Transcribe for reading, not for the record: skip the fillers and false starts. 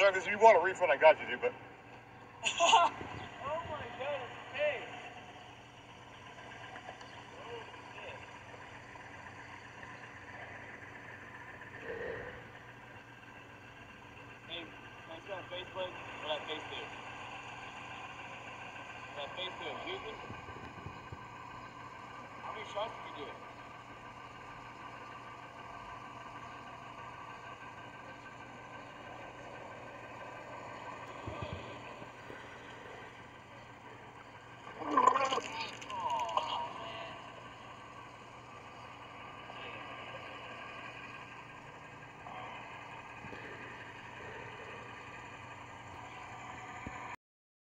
if you want a refund, I got you, dude, but. Oh my god, hey. Hey, post it on Facebook. What that face do? What that face do? Abuse me? How many shots did you do?